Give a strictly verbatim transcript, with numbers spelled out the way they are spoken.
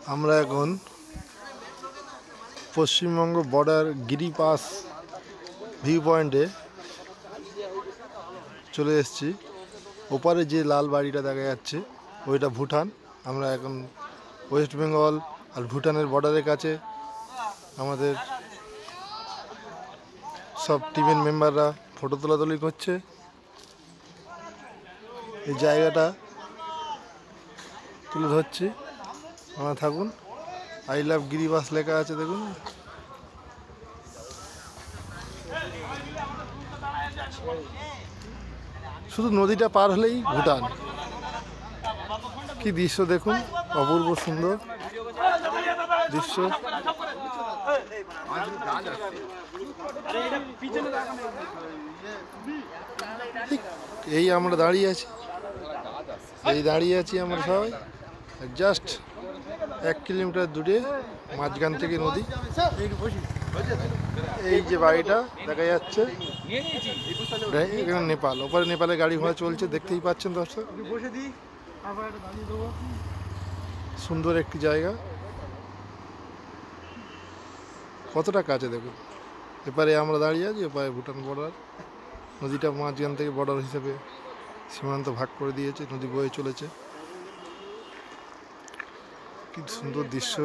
আমরা এখন Paschimbanga border গিরিপাস view পয়েন্টে চলে এসেছি। ওপারে যে লাল বাড়িটা দেখা যাচ্ছে ওইটা ভুটান। আমরা এখন ওয়েস্ট বেঙ্গল আর ভুটানের বর্ডারের কাছে। আমাদের সব টিমের মেম্বাররা ফটো তোলাতুলি করছে। এই জায়গাটা তুলে ধরছি, আমরা থাকুন। আই লাভ গিরিবাস লেখা আছে দেখুন। শুধু নদীটা পার হলেই ভুটান। কি দৃশ্য দেখুন, অপূর্ব সুন্দর দৃশ্য। এই আমরা দাঁড়িয়ে আছি, এই দাঁড়িয়ে আছি আমরা সবাই। জাস্ট এক কিলোমিটার দূরে মাঝখান থেকে নদী। এই যে বাড়িটা দেখা যাচ্ছে এখানে নেপাল, ওপারে নেপালে গাড়ি ঘোড়া চলছে, দেখতেই পাচ্ছেন দর্শক। সুন্দর একটি জায়গা, কতটা কাছে দেখুন। এপারে আমরা দাঁড়িয়ে আছি, এপারে ভুটান বর্ডার। নদীটা মাঝখান থেকে বর্ডার হিসেবে সীমান্ত ভাগ করে দিয়েছে, নদী বয়ে চলেছে। কি সুন্দর দৃশ্য।